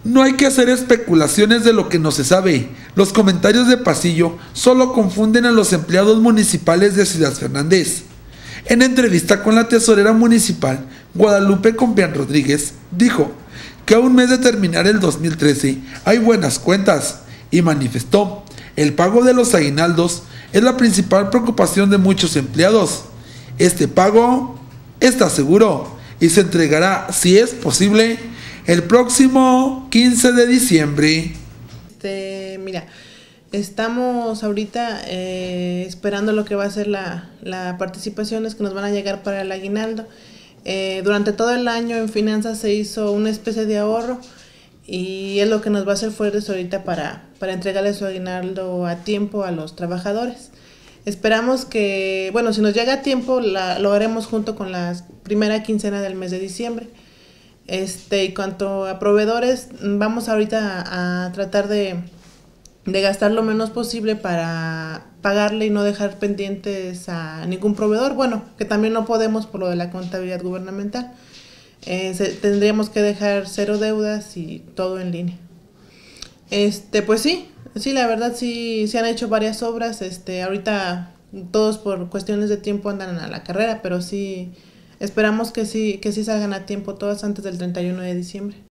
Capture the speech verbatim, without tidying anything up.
No hay que hacer especulaciones de lo que no se sabe. Los comentarios de pasillo solo confunden a los empleados municipales de Ciudad Fernández. En entrevista con la tesorera municipal, Guadalupe Compián Rodríguez, dijo que a un mes de terminar el dos mil trece hay buenas cuentas y manifestó: el pago de los aguinaldos es la principal preocupación de muchos empleados. Este pago está seguro y se entregará, si es posible, el próximo quince de diciembre. Este, mira, estamos ahorita eh, esperando lo que va a ser la, la participaciones que nos van a llegar para el aguinaldo. Eh, durante todo el año en finanzas se hizo una especie de ahorro y es lo que nos va a hacer fuertes ahorita para, para entregarle su aguinaldo a tiempo a los trabajadores. Esperamos que, bueno, si nos llega a tiempo, la, lo haremos junto con la primera quincena del mes de diciembre. Este, y cuanto a proveedores, vamos ahorita a, a tratar de, de gastar lo menos posible para pagarle y no dejar pendientes a ningún proveedor. Bueno, que también no podemos por lo de la contabilidad gubernamental. Eh, se, tendríamos que dejar cero deudas y todo en línea. Este, pues sí, sí, la verdad sí se han hecho varias obras. Este, ahorita todos por cuestiones de tiempo andan a la carrera, pero sí esperamos que sí, que sí salgan a tiempo todas antes del treinta y uno de diciembre.